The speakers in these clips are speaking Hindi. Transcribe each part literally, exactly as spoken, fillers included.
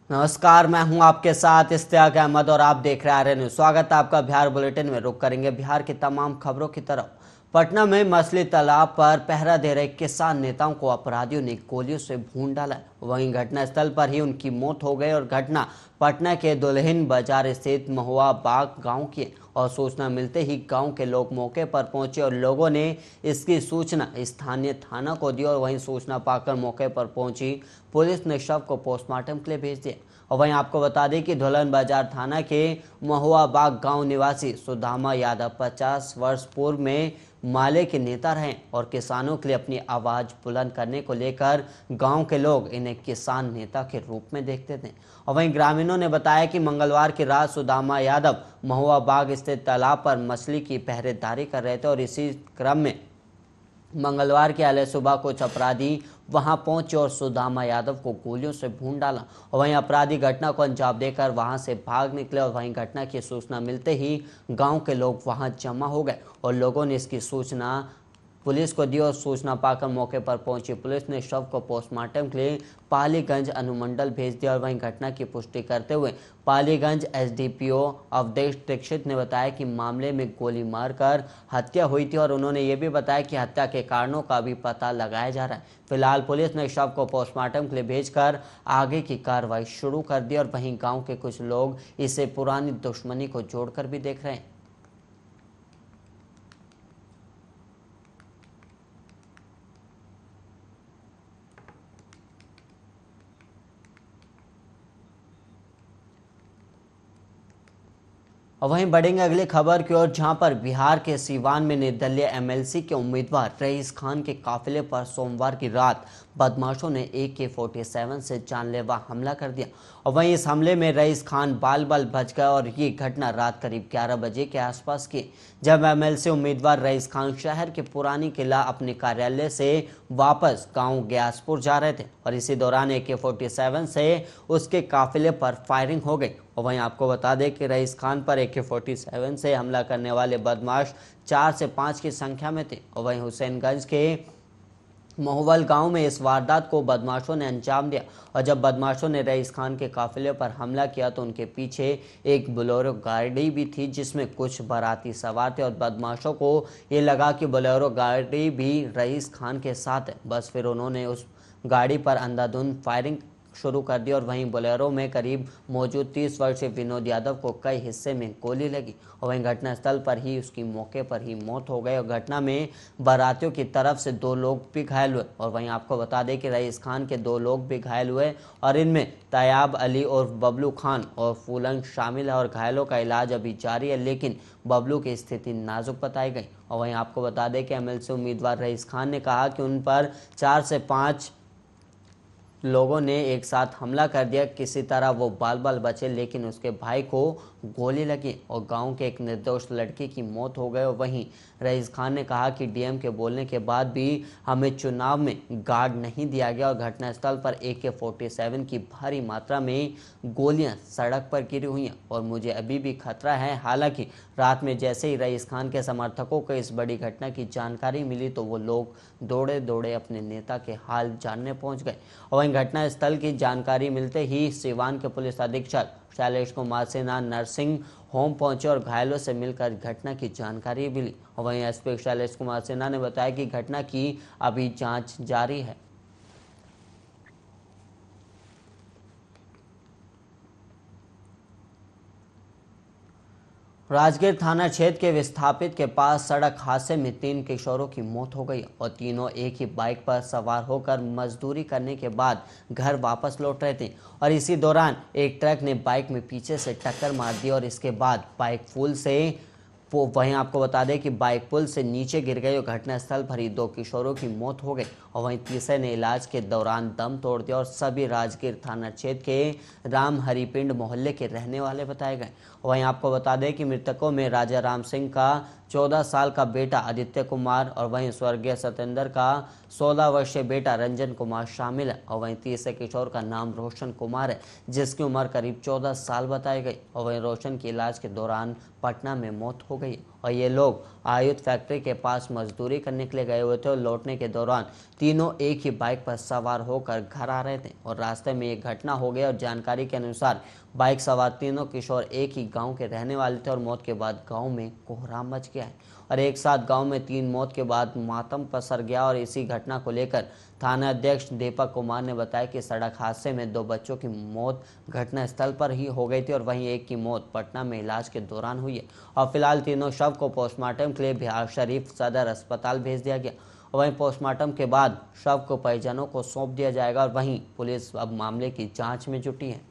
नमस्कार, मैं हूं आपके साथ इश्तियाक अहमद और आप देख रहे हैं आर्य न्यूज। स्वागत है आपका बिहार बुलेटिन में। रुक करेंगे बिहार की तमाम खबरों की तरफ। पटना में मछली तालाब पर पहरा दे रहे किसान नेताओं को अपराधियों ने गोलियों से भून डाला। वहीं घटनास्थल पर ही उनकी मौत हो गई और घटना पटना के दुल्हिन बाजार स्थित महुआ बाग गांव की है। और सूचना मिलते ही गांव के लोग मौके पर पहुंचे और लोगों ने इसकी सूचना स्थानीय थाना को दी और वहीं सूचना पाकर मौके पर पहुंची पुलिस ने शव को पोस्टमार्टम के लिए भेज दिया। और वहीं आपको बता दें कि दुल्हिन बाजार थाना के महुआ बाग गांव निवासी सुदामा यादव पचास वर्ष पूर्व में माले के नेता रहे और किसानों के लिए अपनी आवाज बुलंद करने को लेकर गांव के लोग इन्हें किसान नेता के रूप में देखते थे। और वहीं ग्रामीणों ने बताया कि मंगलवार की रात सुदामा यादव महुआ बाग स्थित तालाब पर मछली की पहरेदारी कर रहे थे और इसी क्रम में मंगलवार के अले सुबह कुछ अपराधी वहां पहुंचे और सुदामा यादव को गोलियों से भून डाला। और वहीं अपराधी घटना को अंजाम देकर वहां से भाग निकले और वहीं घटना की सूचना मिलते ही गांव के लोग वहां जमा हो गए और लोगों ने इसकी सूचना पुलिस को दी और सूचना पाकर मौके पर पहुंची पुलिस ने शव को पोस्टमार्टम के लिए पालीगंज अनुमंडल भेज दिया। और वहीं घटना की पुष्टि करते हुए पालीगंज एसडीपीओ अवधेश दीक्षित ने बताया कि मामले में गोली मारकर हत्या हुई थी और उन्होंने ये भी बताया कि हत्या के कारणों का भी पता लगाया जा रहा है। फिलहाल पुलिस ने शव को पोस्टमार्टम के लिए भेजकर आगे की कार्रवाई शुरू कर दी और वहीं गाँव के कुछ लोग इसे पुरानी दुश्मनी को जोड़कर भी देख रहे हैं। और वहीं बढ़ेंगे अगली खबर की ओर, जहां पर बिहार के सीवान में निर्दलीय एमएलसी के उम्मीदवार रईस खान के काफिले पर सोमवार की रात बदमाशों ने ए के फोर्टी सेवन से जानलेवा हमला कर दिया। और वहीं इस हमले में रईस खान बाल बाल बच गए और ये घटना रात करीब ग्यारह बजे के आसपास की, जब एमएलसी उम्मीदवार रईस खान शहर के पुरानी किला अपने कार्यालय से वापस गांव ग्यासपुर जा रहे थे और इसी दौरान ए के फोर्टी सेवन से उसके काफिले पर फायरिंग हो गई। और वहीं आपको बता दें कि रईस खान पर ए के फोर्टी सेवन से हमला करने वाले बदमाश चार से पाँच की संख्या में थे। और वहीं हुसैनगंज के महुवल गांव में इस वारदात को बदमाशों ने अंजाम दिया और जब बदमाशों ने रईस खान के काफिले पर हमला किया तो उनके पीछे एक बोलेरो गाड़ी भी थी जिसमें कुछ बाराती सवार थे और बदमाशों को ये लगा कि बोलेरो गाड़ी भी रईस खान के साथ है। बस फिर उन्होंने उस गाड़ी पर अंधाधुंध फायरिंग शुरू कर दी और वहीं बोलेरो में करीब मौजूद तीस वर्षीय विनोद यादव को कई हिस्से में गोली लगी और वहीं घटनास्थल पर ही उसकी मौके पर ही मौत हो गई। और घटना में बारातियों की तरफ से दो लोग भी घायल हुए और वहीं आपको बता दें कि रईस खान के दो लोग भी घायल हुए और इनमें तैयाब अली और बबलू खान और फूलन शामिल है और घायलों का इलाज अभी जारी है, लेकिन बबलू की स्थिति नाजुक बताई गई। और वहीं आपको बता दें कि एमएलसी उम्मीदवार रईस खान ने कहा कि उन पर चार से पाँच लोगों ने एक साथ हमला कर दिया, किसी तरह वो बाल बाल बचे, लेकिन उसके भाई को गोली लगी और गांव के एक निर्दोष लड़की की मौत हो गई। और वहीं रईस खान ने कहा कि डीएम के बोलने के बाद भी हमें चुनाव में गार्ड नहीं दिया गया और घटनास्थल पर ए के फोर्टी सेवन की भारी मात्रा में गोलियां सड़क पर गिरी हुई हैं और मुझे अभी भी खतरा है। हालांकि रात में जैसे ही रईस खान के समर्थकों को इस बड़ी घटना की जानकारी मिली तो वो लोग दौड़े दौड़े अपने नेता के हाल जानने पहुंच गए। और वहीं घटनास्थल की जानकारी मिलते ही सीवान के पुलिस अधीक्षक शैलेश कुमार सिन्हा नर्सिंग होम पहुंचे और घायलों से मिलकर घटना की जानकारी मिली। और वहीं एसपी शैलेश कुमार सिन्हा ने बताया कि घटना की अभी जांच जारी है। राजगीर थाना क्षेत्र के विस्थापित के पास सड़क हादसे में तीन किशोरों की मौत हो गई और तीनों एक ही बाइक पर सवार होकर मजदूरी करने के बाद घर वापस लौट रहे थे और इसी दौरान एक ट्रक ने बाइक में पीछे से टक्कर मार दी और इसके बाद बाइक पुल से वो वहीं आपको बता दें कि बाइक पुल से नीचे गिर गई और घटनास्थल पर ही दो किशोरों की मौत हो गई और वहीं तीसरे ने इलाज के दौरान दम तोड़ दिया और सभी राजगीर थाना क्षेत्र के राम हरिपिंड मोहल्ले के रहने वाले बताए गए। वहीं आपको बता दें कि मृतकों में राजा राम सिंह का चौदह साल का बेटा आदित्य कुमार और वहीं स्वर्गीय सत्येंद्र का सोलह वर्षीय बेटा रंजन कुमार शामिल है और वहीं तीसरे किशोर का नाम रोशन कुमार है जिसकी उम्र करीब चौदह साल बताई गई और वहीं रोशन की इलाज के दौरान पटना में मौत हो गई। और ये लोग आयुध फैक्ट्री के पास मजदूरी करने के लिए गए हुए थे और लौटने के दौरान तीनों एक ही बाइक पर सवार होकर घर आ रहे थे और रास्ते में एक घटना हो गई और जानकारी के अनुसार बाइक सवार तीनों किशोर एक ही गांव के रहने वाले थे और मौत के बाद गांव में कोहराम मच गया है और एक साथ गांव में तीन मौत के बाद मातम पसर गया। और इसी घटना को लेकर थाना अध्यक्ष दीपक कुमार ने बताया कि सड़क हादसे में दो बच्चों की मौत घटनास्थल पर ही हो गई थी और वहीं एक की मौत पटना में इलाज के दौरान हुई है और फिलहाल तीनों शव को पोस्टमार्टम के लिए बिहार शरीफ सदर अस्पताल भेज दिया गया और वहीं पोस्टमार्टम के बाद शव को परिजनों को सौंप दिया जाएगा और वहीं पुलिस अब मामले की जांच में जुटी है।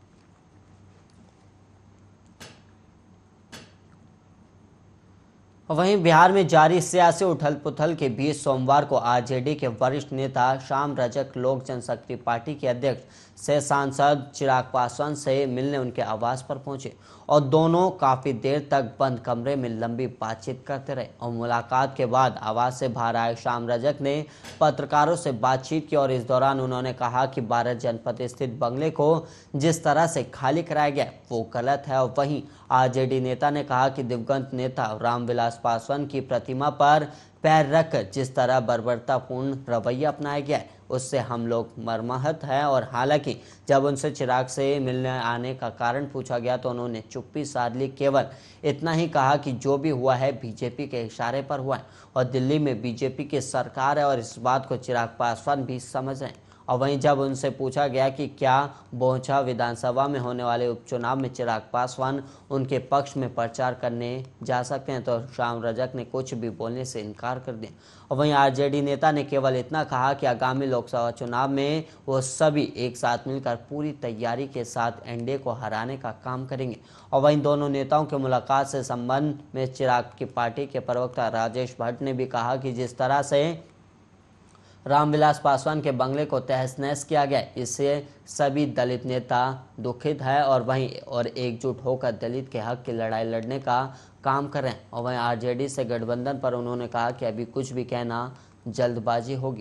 वहीं बिहार में जारी सियासी उथल पुथल के बीच सोमवार को आरजेडी के वरिष्ठ नेता श्याम रजक लोक जनशक्ति पार्टी के अध्यक्ष से सांसद चिराग पासवान से मिलने उनके आवास पर पहुंचे और दोनों काफी देर तक बंद कमरे में लंबी बातचीत करते रहे और मुलाकात के बाद आवास से बाहर आए श्याम रजक ने पत्रकारों से बातचीत की और इस दौरान उन्होंने कहा कि बारह जनपद स्थित बंगले को जिस तरह से खाली कराया गया वो गलत है और वहीं आरजेडी नेता ने कहा कि दिवंगत नेता रामविलास पासवान की प्रतिमा पर पैर रखकर जिस तरह बर्बरतापूर्ण रवैया अपनाया गया है उससे हम लोग मर्माहत हैं। और हालांकि जब उनसे चिराग से मिलने आने का कारण पूछा गया तो उन्होंने चुप्पी साध ली, केवल इतना ही कहा कि जो भी हुआ है बीजेपी के इशारे पर हुआ है और दिल्ली में बीजेपी की सरकार है और इस बात को चिराग पासवान भी समझ रहे हैं। और वहीं जब उनसे पूछा गया कि क्या बोंचा विधानसभा में होने वाले उपचुनाव में चिराग पासवान उनके पक्ष में प्रचार करने जा सकते हैं तो श्याम रजक ने कुछ भी बोलने से इनकार कर दिया और वहीं आरजेडी नेता ने केवल इतना कहा कि आगामी लोकसभा चुनाव में वो सभी एक साथ मिलकर पूरी तैयारी के साथ एनडीए को हराने का काम करेंगे। और वहीं दोनों नेताओं की मुलाकात से संबंध में चिराग की पार्टी के प्रवक्ता राजेश भट्ट ने भी कहा कि जिस तरह से रामविलास पासवान के बंगले को तहस नहस किया गया इससे सभी दलित नेता दुखित है और वहीं और एकजुट होकर दलित के हक की लड़ाई लड़ने का काम करें। और वहीं आरजेडी से गठबंधन पर उन्होंने कहा कि अभी कुछ भी कहना जल्दबाजी होगी।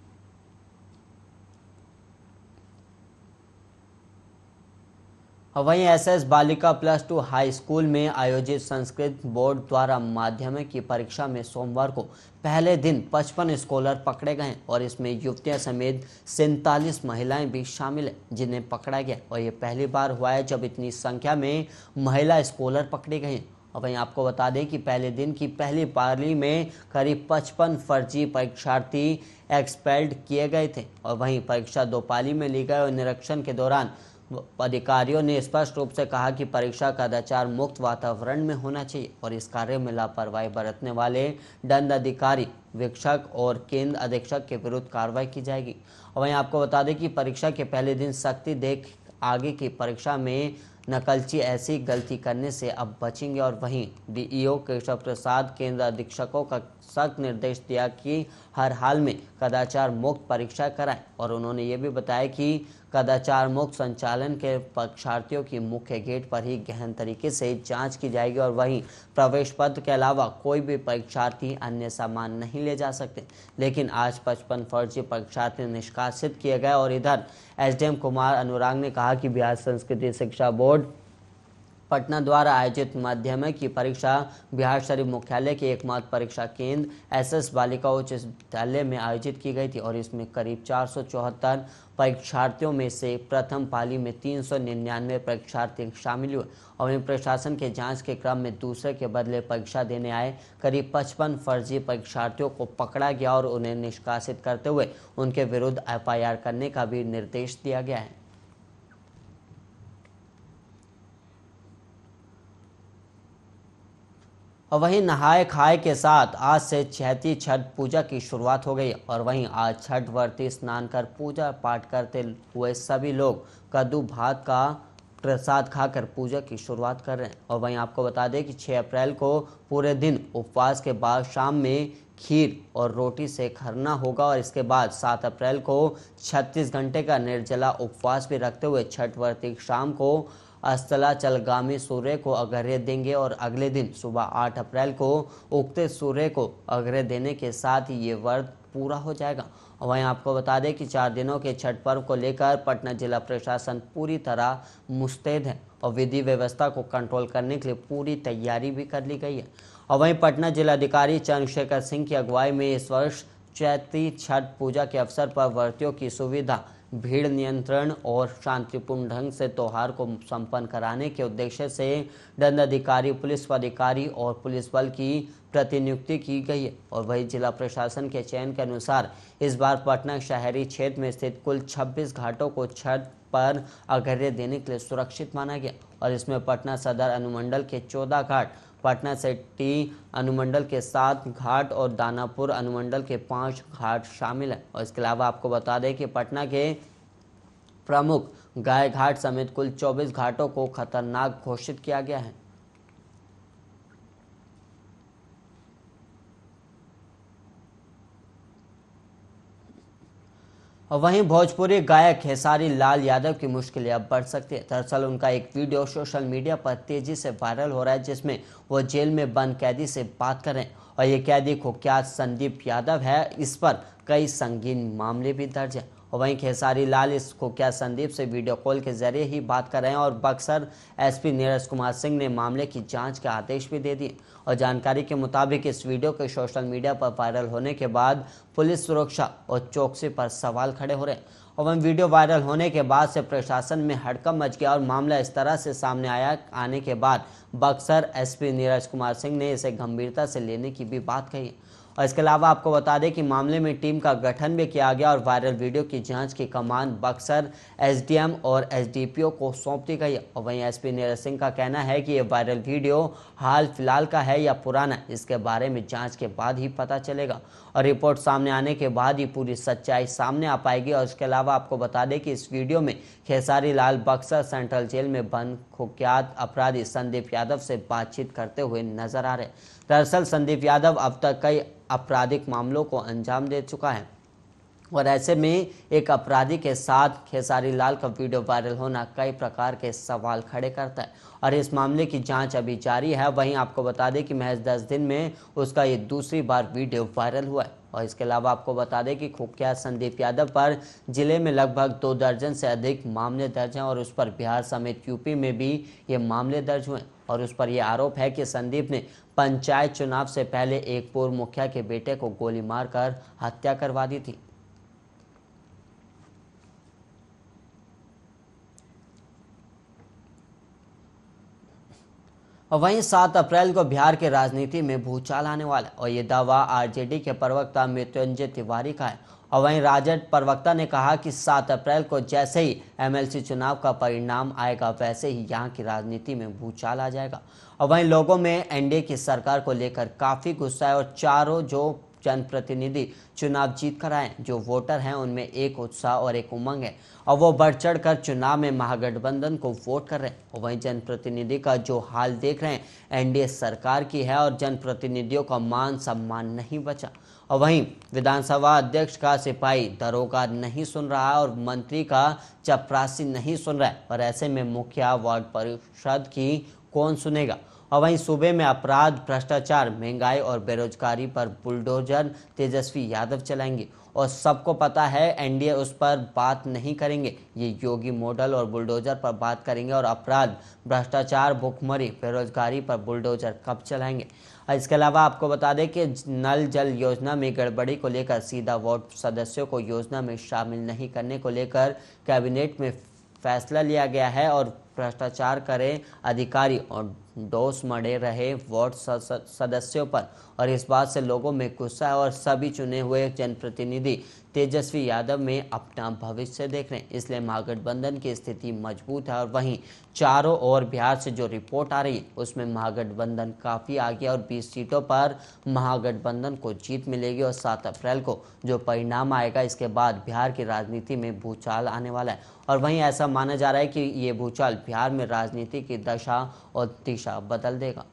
वहीं एसएस बालिका प्लस टू हाई स्कूल में आयोजित संस्कृत बोर्ड द्वारा माध्यमिक की परीक्षा में सोमवार को पहले दिन पचपन स्कॉलर पकड़े गए और इसमें युवतियां समेत सैंतालीस महिलाएं भी शामिल हैं जिन्हें पकड़ा गया और ये पहली बार हुआ है जब इतनी संख्या में महिला स्कॉलर पकड़ी गई हैं। और वहीं आपको बता दें कि पहले दिन की पहली पाली में करीब पचपन फर्जी परीक्षार्थी एक्सपेल्ड किए गए थे और वहीं परीक्षा दो पाली में ली गई और निरीक्षण के दौरान अधिकारियों ने स्पष्ट रूप से कहा कि परीक्षा कदाचार मुक्त वातावरण में होना चाहिए और इस कार्य में लापरवाही बरतने वाले दंड अधिकारी, वीक्षक और केंद्र अधीक्षक के विरुद्ध कार्रवाई की जाएगी। और वहीं आपको बता दें कि परीक्षा के पहले दिन सख्ती देख आगे की परीक्षा में नकलची ऐसी गलती करने से अब बचेंगे। और वहीं डीईओ केशव प्रसाद केंद्र अधीक्षकों का सख्त निर्देश दिया कि हर हाल में कदाचार मुक्त परीक्षा कराएं और उन्होंने ये भी बताया कि कदाचार मुक्त संचालन के परीक्षार्थियों की मुख्य गेट पर ही गहन तरीके से जांच की जाएगी और वहीं प्रवेश पत्र के अलावा कोई भी परीक्षार्थी अन्य सामान नहीं ले जा सकते। लेकिन आज पचपन फर्जी परीक्षार्थी निष्कासित किए गए। और इधर एसडीएम कुमार अनुराग ने कहा कि बिहार संस्कृति शिक्षा बोर्ड पटना द्वारा आयोजित माध्यमिक की परीक्षा बिहार शरीफ मुख्यालय के एकमात्र परीक्षा केंद्र एसएस बालिका उच्च विद्यालय में आयोजित की गई थी और इसमें करीब चार सौ चौहत्तर परीक्षार्थियों में से प्रथम पाली में तीन सौ निन्यानवे परीक्षार्थी शामिल हुए और वहीं प्रशासन के जांच के क्रम में दूसरे के बदले परीक्षा देने आए करीब पचपन फर्जी परीक्षार्थियों को पकड़ा गया और उन्हें निष्कासित करते हुए उनके विरुद्ध एफआईआर करने का भी निर्देश दिया गया है। और वहीं नहाए खाए के साथ आज से चैती छठ पूजा की शुरुआत हो गई और वहीं आज छठ व्रती स्नान कर पूजा पाठ करते हुए सभी लोग कद्दू भात का प्रसाद खाकर पूजा की शुरुआत कर रहे हैं। और वहीं आपको बता दें कि छह अप्रैल को पूरे दिन उपवास के बाद शाम में खीर और रोटी से खरना होगा और इसके बाद सात अप्रैल को छत्तीस घंटे का निर्जला उपवास भी रखते हुए छठ व्रती शाम को अस्ताचलगामी सूर्य को अर्घ्य देंगे और अगले दिन सुबह आठ अप्रैल को उगते सूर्य को अर्घ्य देने के साथ ही ये व्रत पूरा हो जाएगा। और वहीं आपको बता दें कि चार दिनों के छठ पर्व को लेकर पटना जिला प्रशासन पूरी तरह मुस्तैद है और विधि व्यवस्था को कंट्रोल करने के लिए पूरी तैयारी भी कर ली गई है। और वहीं पटना जिलाधिकारी चंद्रशेखर सिंह की अगुवाई में इस वर्ष चैती छठ पूजा के अवसर पर व्रतियों की सुविधा, भीड़ नियंत्रण और शांतिपूर्ण ढंग से त्योहार को संपन्न कराने के उद्देश्य से दंडाधिकारी, पुलिस पदाधिकारी और पुलिस बल की प्रतिनियुक्ति की गई है। और वही जिला प्रशासन के चयन के अनुसार इस बार पटना शहरी क्षेत्र में स्थित कुल छब्बीस घाटों को छठ पर अर्घ्य देने के लिए सुरक्षित माना गया और इसमें पटना सदर अनुमंडल के चौदह घाट, पटना सिटी अनुमंडल के सात घाट और दानापुर अनुमंडल के पाँच घाट शामिल हैं। और इसके अलावा आपको बता दें कि पटना के प्रमुख गाय घाट समेत कुल चौबीस घाटों को खतरनाक घोषित किया गया है। और वहीं भोजपुरी गायक खेसारी लाल यादव की मुश्किलें अब बढ़ सकती है। दरअसल उनका एक वीडियो सोशल मीडिया पर तेजी से वायरल हो रहा है जिसमें वो जेल में बंद कैदी से बात कर रहे हैं और ये कैदी कुख्यात संदीप यादव है। इस पर कई संगीन मामले भी दर्ज है। और वहीं खेसारी लाल इस कुख्यात संदीप से वीडियो कॉल के जरिए ही बात कर रहे हैं और बक्सर एसपी नीरज कुमार सिंह ने मामले की जांच के आदेश भी दे दिए। और जानकारी के मुताबिक इस वीडियो के सोशल मीडिया पर वायरल होने के बाद पुलिस सुरक्षा और चौकसी पर सवाल खड़े हो रहे हैं। और वहीं वीडियो वायरल होने के बाद से प्रशासन में हड़कंप मच गया और मामला इस तरह से सामने आया आने के बाद बक्सर एसपी नीरज कुमार सिंह ने इसे गंभीरता से लेने की भी बात कही है। और इसके अलावा आपको बता दें कि मामले में टीम का गठन भी किया गया और वायरल वीडियो की जांच की कमान बक्सर एसडीएम और एसडीपीओ को सौंप दी गई है। और वहीं एसपी नीरज सिंह का कहना है कि ये वायरल वीडियो हाल फिलहाल का है या पुराना, इसके बारे में जांच के बाद ही पता चलेगा और रिपोर्ट सामने आने के बाद ही पूरी सच्चाई सामने आ पाएगी। और इसके अलावा आपको बता दें कि इस वीडियो में खेसारी लाल बक्सर सेंट्रल जेल में बंद कुख्यात अपराधी संदीप यादव से बातचीत करते हुए नजर आ रहे। दरअसल संदीप यादव अब तक कई आपराधिक मामलों को अंजाम दे चुका है और ऐसे में एक अपराधी के साथ खेसारी लाल का वीडियो वायरल होना कई प्रकार के सवाल खड़े करता है और इस मामले की जांच अभी जारी है। वहीं आपको बता दें कि महज दस दिन में उसका ये दूसरी बार वीडियो वायरल हुआ है। और इसके अलावा आपको बता दें कि कुख्यात संदीप यादव पर जिले में लगभग दो दर्जन से अधिक मामले दर्ज हैं और उस पर बिहार समेत यूपी में भी ये मामले दर्ज हुए और उस पर यह आरोप है कि संदीप ने पंचायत चुनाव से पहले एक पूर्व मुखिया के बेटे को गोली मारकर हत्या करवा दी थी। और वहीं सात अप्रैल को बिहार के राजनीति में भूचाल आने वाला है और ये दावा आरजेडी के प्रवक्ता मृत्युंजय तिवारी का है। और वहीं राजद प्रवक्ता ने कहा कि सात अप्रैल को जैसे ही एमएलसी चुनाव का परिणाम आएगा वैसे ही यहाँ की राजनीति में भूचाल आ जाएगा। और वहीं लोगों में एनडीए की सरकार को लेकर काफ़ी गुस्सा है और चारों जो जनप्रतिनिधि चुनाव जीत कर आए, जो वोटर हैं उनमें एक उत्साह और एक उमंग है और वो बढ़ चढ़ कर चुनाव में महागठबंधन को वोट कर रहे हैं। और वहीं जनप्रतिनिधि का जो हाल देख रहे हैं एनडीए सरकार की है और जनप्रतिनिधियों का मान सम्मान नहीं बचा। और वहीं विधानसभा अध्यक्ष का सिपाही दरोगा नहीं सुन रहा और मंत्री का चपरासी नहीं सुन रहा है और ऐसे में मुखिया वार्ड परिषद की कौन सुनेगा। और वहीं सूबे में अपराध, भ्रष्टाचार, महंगाई और बेरोजगारी पर बुलडोजर तेजस्वी यादव चलाएंगे और सबको पता है एनडीए उस पर बात नहीं करेंगे, ये योगी मॉडल और बुलडोजर पर बात करेंगे और अपराध, भ्रष्टाचार, भुखमरी, बेरोजगारी पर बुलडोजर कब चलाएंगे। इसके अलावा आपको बता दें कि नल जल योजना में गड़बड़ी को लेकर सीधा वार्ड सदस्यों को योजना में शामिल नहीं करने को लेकर कैबिनेट में फैसला लिया गया है और भ्रष्टाचार करे अधिकारी और दोष मढ़े रहे वार्ड सदस्यों पर और इस बात से लोगों में गुस्सा है और सभी चुने हुए जनप्रतिनिधि तेजस्वी यादव में अपना भविष्य देख रहे हैं, इसलिए महागठबंधन की स्थिति मजबूत है। और वहीं चारों ओर बिहार से जो रिपोर्ट आ रही है उसमें महागठबंधन काफ़ी आगे और बीस सीटों पर महागठबंधन को जीत मिलेगी और सात अप्रैल को जो परिणाम आएगा इसके बाद बिहार की राजनीति में भूचाल आने वाला है। और वहीं ऐसा माना जा रहा है कि ये भूचाल बिहार में राजनीति की दशा और दिशा बदल देगा।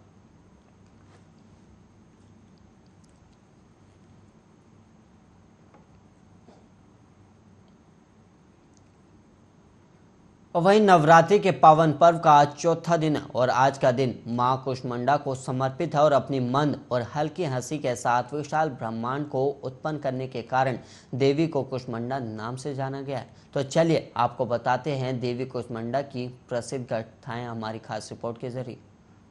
वहीं नवरात्रि के पावन पर्व का आज चौथा दिन है और आज का दिन मां कूष्मांडा को समर्पित है और अपनी मंद और हल्की हंसी के साथ विशाल ब्रह्मांड को उत्पन्न करने के कारण देवी को कूष्मांडा नाम से जाना गया है। तो चलिए आपको बताते हैं देवी कूष्मांडा की प्रसिद्ध गाथाएं हमारी खास रिपोर्ट के जरिए।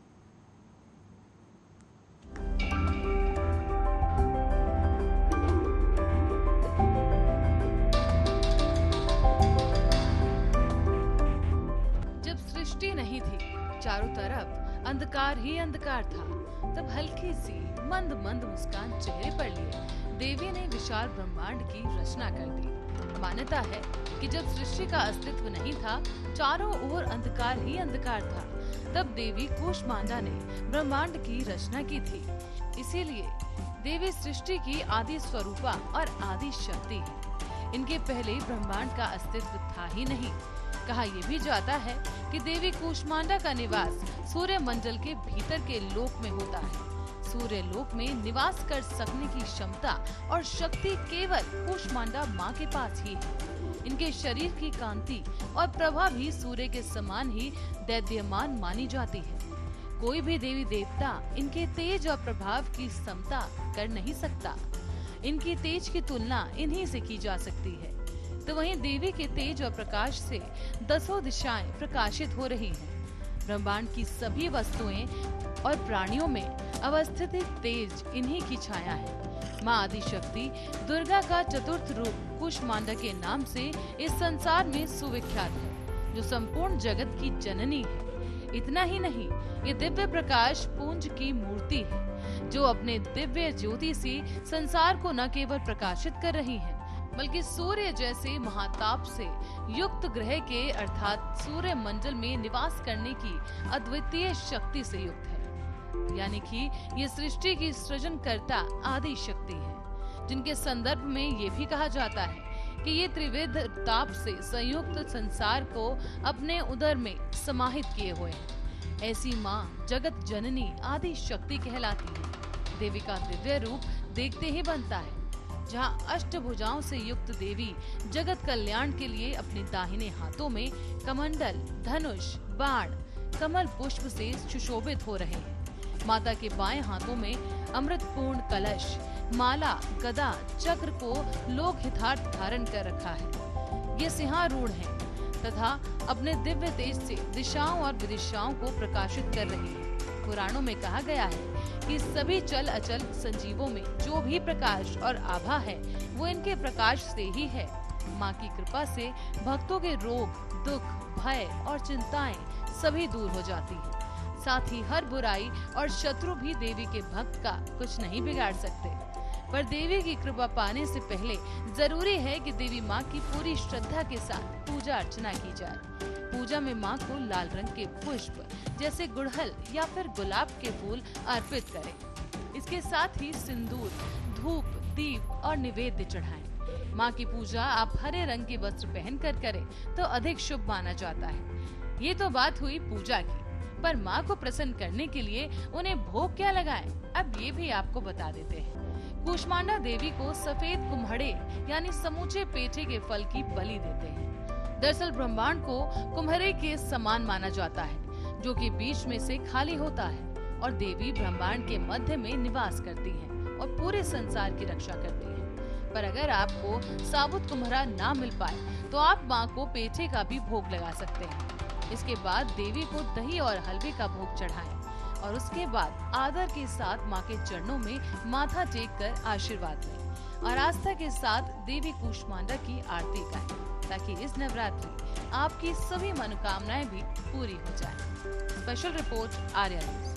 नहीं थी, चारों तरफ अंधकार ही अंधकार था, तब हल्की सी मंद मंद मुस्कान चेहरे पर लिए देवी ने विशाल ब्रह्मांड की रचना कर दी। मान्यता है कि जब सृष्टि का अस्तित्व नहीं था, चारों ओर अंधकार ही अंधकार था, तब देवी कूष्मांडा ने ब्रह्मांड की रचना की थी। इसीलिए देवी सृष्टि की आदि स्वरूपा और आदि शक्ति है। इनके पहले ब्रह्मांड का अस्तित्व था ही नहीं। कहा यह भी जाता है कि देवी कूष्मांडा का निवास सूर्य मंडल के भीतर के लोक में होता है। सूर्य लोक में निवास कर सकने की क्षमता और शक्ति केवल कूष्मांडा माँ के पास ही है। इनके शरीर की कांति और प्रभा भी सूर्य के समान ही दैदीयमान मानी जाती है। कोई भी देवी देवता इनके तेज और प्रभाव की समता कर नहीं सकता। इनकी तेज की तुलना इन्हीं से की जा सकती है। तो वहीं देवी के तेज और प्रकाश से दसों दिशाएं प्रकाशित हो रही हैं। ब्रह्मांड की सभी वस्तुएं और प्राणियों में अवस्थित तेज इन्हीं की छाया है। माँ आदि शक्ति दुर्गा का चतुर्थ रूप कूष्मांडा के नाम से इस संसार में सुविख्यात है, जो संपूर्ण जगत की जननी है। इतना ही नहीं, ये दिव्य प्रकाश पुंज की मूर्ति है, जो अपने दिव्य ज्योति से संसार को न केवल प्रकाशित कर रही है, बल्कि सूर्य जैसे महाताप से युक्त ग्रह के अर्थात सूर्य मंडल में निवास करने की अद्वितीय शक्ति से युक्त है। यानी कि ये सृष्टि की सृजनकर्ता आदि शक्ति है, जिनके संदर्भ में ये भी कहा जाता है कि ये त्रिविध ताप से संयुक्त संसार को अपने उदर में समाहित किए हुए हैं। ऐसी माँ जगत जननी आदि शक्ति कहलाती है। देवी का दिव्य रूप देखते ही बनता है, जहाँ अष्टभुजाओं से युक्त देवी जगत कल्याण के लिए अपने दाहिने हाथों में कमंडल, धनुष, बाण, कमल पुष्प से सुशोभित हो रहे हैं। माता के बाएं हाथों में अमृतपूर्ण कलश, माला, गदा, चक्र को लोक हितार्थ धारण कर रखा है। ये सिंहारूढ़ हैं तथा अपने दिव्य तेज से दिशाओं और विदिशाओं को प्रकाशित कर रही है। पुराणों में कहा गया है कि सभी चल अचल संजीवों में जो भी प्रकाश और आभा है, वो इनके प्रकाश से ही है। माँ की कृपा से भक्तों के रोग, दुख, भय और चिंताएं सभी दूर हो जाती हैं। साथ ही हर बुराई और शत्रु भी देवी के भक्त का कुछ नहीं बिगाड़ सकते। पर देवी की कृपा पाने से पहले जरूरी है कि देवी माँ की पूरी श्रद्धा के साथ पूजा अर्चना की जाए। पूजा में माँ को लाल रंग के पुष्प जैसे गुड़हल या फिर गुलाब के फूल अर्पित करें। इसके साथ ही सिंदूर, धूप, दीप और निवेद्य चढ़ाएं। माँ की पूजा आप हरे रंग के वस्त्र पहनकर करें तो अधिक शुभ माना जाता है। ये तो बात हुई पूजा की, पर माँ को प्रसन्न करने के लिए उन्हें भोग क्या लगाएं, अब ये भी आपको बता देते हैं। कूष्मांडा देवी को सफेद कुम्हड़े यानी समूचे पेठे के फल की बलि देते हैं। दरअसल ब्रह्मांड को कुम्हरे के समान माना जाता है, जो कि बीच में से खाली होता है, और देवी ब्रह्मांड के मध्य में निवास करती हैं और पूरे संसार की रक्षा करती हैं। पर अगर आपको साबुत कुम्हरा ना मिल पाए तो आप माँ को पेठे का भी भोग लगा सकते हैं। इसके बाद देवी को दही और हलवे का भोग चढ़ाएं और उसके बाद आदर के साथ माँ के चरणों में माथा टेक कर आशीर्वाद लें और आस्था के साथ देवी कूष्मांडा की आरती गाएं, ताकि इस नवरात्रि आपकी सभी मनोकामनाएं भी पूरी हो जाएं। Special report Arya news.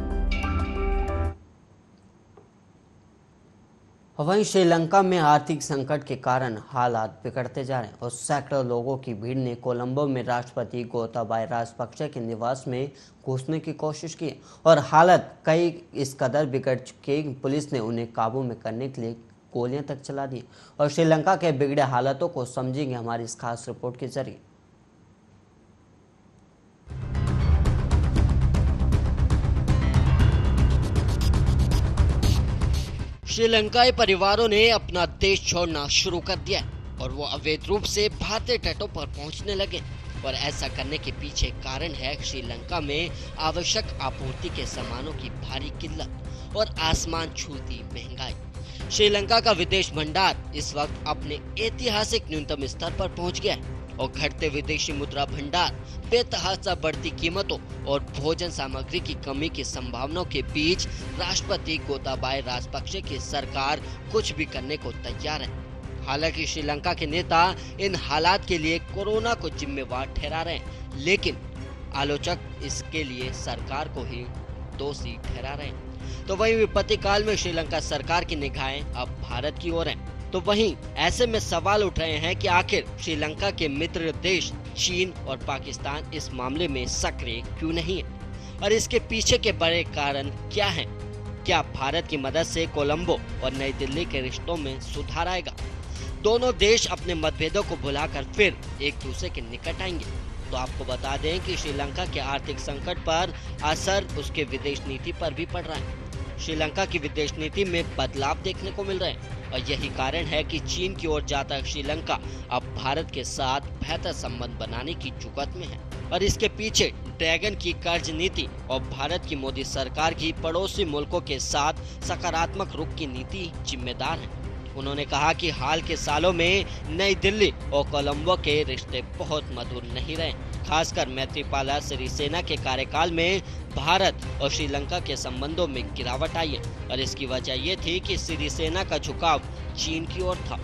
वहीं श्रीलंका में आर्थिक संकट के कारण हालात बिगड़ते जा रहे हैं और सैकड़ों लोगों की भीड़ ने कोलंबो में राष्ट्रपति गोताबाया राजपक्षे के निवास में घुसने की कोशिश की और हालत कई इस कदर बिगड़ चुकी कि पुलिस ने उन्हें काबू में करने के लिए गोलियां तक चला दी। और श्रीलंका के बिगड़े हालातों को समझेंगे हमारी इस खास रिपोर्ट के जरिए। श्रीलंकाई परिवारों ने अपना देश छोड़ना शुरू कर दिया और वो अवैध रूप से भारतीय तटों पर पहुंचने लगे। और ऐसा करने के पीछे कारण है श्रीलंका में आवश्यक आपूर्ति के सामानों की भारी किल्लत और आसमान छूती महंगाई। श्रीलंका का विदेश भंडार इस वक्त अपने ऐतिहासिक न्यूनतम स्तर पर पहुंच गया है और घटते विदेशी मुद्रा भंडार, बेतहाशा बढ़ती कीमतों और भोजन सामग्री की कमी की संभावनाओं के बीच राष्ट्रपति गोताबाया राजपक्षे की सरकार कुछ भी करने को तैयार है। हालांकि श्रीलंका के नेता इन हालात के लिए कोरोना को जिम्मेवार ठहरा रहे हैं, लेकिन आलोचक इसके लिए सरकार को ही दोषी ठहरा रहे हैं। तो वहीं विपत्ति काल में श्रीलंका सरकार की निगाहें अब भारत की ओर हैं। तो वहीं ऐसे में सवाल उठ रहे हैं कि आखिर श्रीलंका के मित्र देश चीन और पाकिस्तान इस मामले में सक्रिय क्यों नहीं है और इसके पीछे के बड़े कारण क्या हैं? क्या भारत की मदद से कोलंबो और नई दिल्ली के रिश्तों में सुधार आएगा? दोनों देश अपने मतभेदों को भुलाकर फिर एक दूसरे के निकट आएंगे। तो आपको बता दें कि श्रीलंका के आर्थिक संकट पर असर उसके विदेश नीति पर भी पड़ रहा है। श्रीलंका की विदेश नीति में बदलाव देखने को मिल रहे हैं और यही कारण है कि चीन की ओर जाता श्रीलंका अब भारत के साथ बेहतर संबंध बनाने की जुगत में है और इसके पीछे ड्रैगन की कर्ज नीति और भारत की मोदी सरकार की पड़ोसी मुल्कों के साथ सकारात्मक रुख की नीति जिम्मेदार है। उन्होंने कहा कि हाल के सालों में नई दिल्ली और कोलंबो के रिश्ते बहुत मधुर नहीं रहे, खासकर मैत्रीपाला सिरिसेना के कार्यकाल में भारत और श्रीलंका के संबंधों में गिरावट आई है और इसकी वजह ये थी कि सिरिसेना का झुकाव चीन की ओर था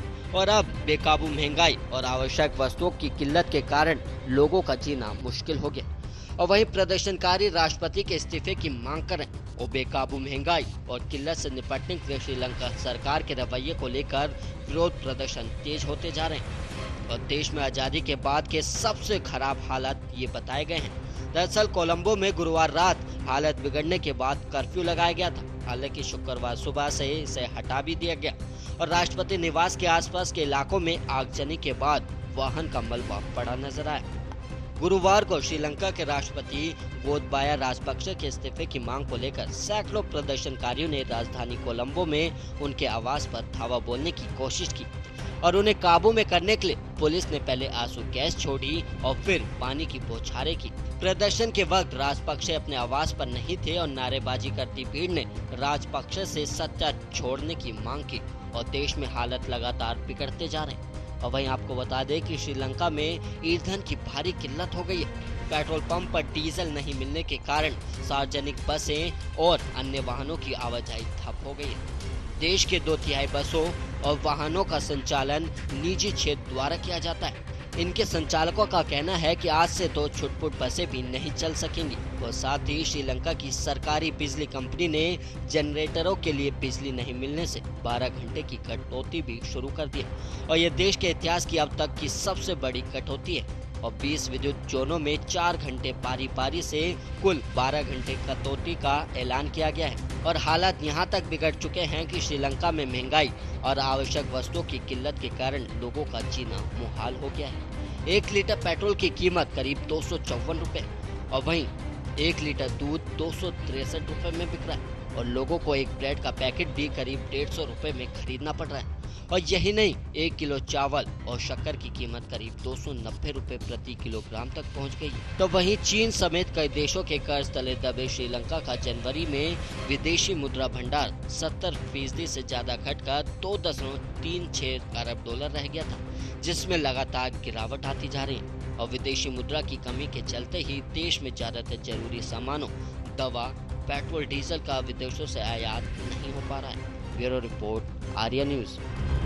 और अब बेकाबू महंगाई और आवश्यक वस्तुओं की किल्लत के कारण लोगों का जीना मुश्किल हो गया और वहीं प्रदर्शनकारी राष्ट्रपति के इस्तीफे की मांग कर रहे हैं और बेकाबू महंगाई और किल्लत से निपटने के लिए श्रीलंका सरकार के रवैये को लेकर विरोध प्रदर्शन तेज होते जा रहे हैं और देश में आजादी के बाद के सबसे खराब हालात ये बताए गए हैं। दरअसल कोलंबो में गुरुवार रात हालत बिगड़ने के बाद कर्फ्यू लगाया गया था, हालांकि शुक्रवार सुबह से इसे हटा भी दिया गया और राष्ट्रपति निवास के आसपास के इलाकों में आगजनी के बाद वाहन का मलबा पड़ा नजर आया। गुरुवार को श्रीलंका के राष्ट्रपति गोताबाया राजपक्षे के इस्तीफे की मांग को लेकर सैकड़ों प्रदर्शनकारियों ने राजधानी कोलंबो में उनके आवास पर धावा बोलने की कोशिश की और उन्हें काबू में करने के लिए पुलिस ने पहले आंसू गैस छोड़ी और फिर पानी की बौछारें की। प्रदर्शन के वक्त राजपक्षे अपने आवास पर नहीं थे और नारेबाजी करती भीड़ ने राजपक्षे से सत्ता छोड़ने की मांग की और देश में हालत लगातार बिगड़ते जा रहे हैं। और वहीं आपको बता दें कि श्रीलंका में ईंधन की भारी किल्लत हो गई है। पेट्रोल पंप पर डीजल नहीं मिलने के कारण सार्वजनिक बसें और अन्य वाहनों की आवाजाही ठप हो गई है। देश के दो तिहाई बसों और वाहनों का संचालन निजी क्षेत्र द्वारा किया जाता है। इनके संचालकों का कहना है कि आज से तो छुटपुट बसें भी नहीं चल सकेंगी और साथ ही श्रीलंका की सरकारी बिजली कंपनी ने जनरेटरों के लिए बिजली नहीं मिलने से बारह घंटे की कटौती भी शुरू कर दी और यह देश के इतिहास की अब तक की सबसे बड़ी कटौती है और बीस विद्युत जोनों में चार घंटे पारी पारी से कुल बारह घंटे कटौती का ऐलान किया गया है और हालात यहां तक बिगड़ चुके हैं कि श्रीलंका में महंगाई और आवश्यक वस्तुओं की किल्लत के कारण लोगों का जीना मुहाल हो गया है। एक लीटर पेट्रोल की कीमत करीब दो सौ चौवन रुपए और वहीं एक लीटर दूध दो सौ तिरसठ रुपए में बिक रहा है और लोगों को एक ब्रेड का पैकेट भी करीब डेढ़ सौ रुपए में खरीदना पड़ रहा है और यही नहीं, एक किलो चावल और शक्कर की कीमत करीब दो सौ नब्बे रुपए प्रति किलोग्राम तक पहुंच गई। तो वहीं चीन समेत कई देशों के कर्ज तले दबे श्रीलंका का जनवरी में विदेशी मुद्रा भंडार सत्तर फीसदी से ज्यादा घटकर दो दशमलव तीन छह अरब डॉलर रह गया था, जिसमें लगातार गिरावट आती जा रही है और विदेशी मुद्रा की कमी के चलते ही देश में ज्यादातर जरूरी सामानों, दवा, पेट्रोल, डीजल का विदेशों से आयात नहीं हो पा रहा है। Bureau report, Arya news.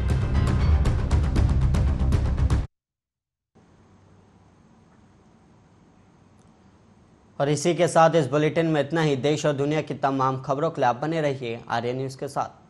और इसी के साथ इस बुलेटिन में इतना ही। देश और दुनिया की तमाम खबरों के लिए आप बने रहिए आर्या न्यूज के साथ।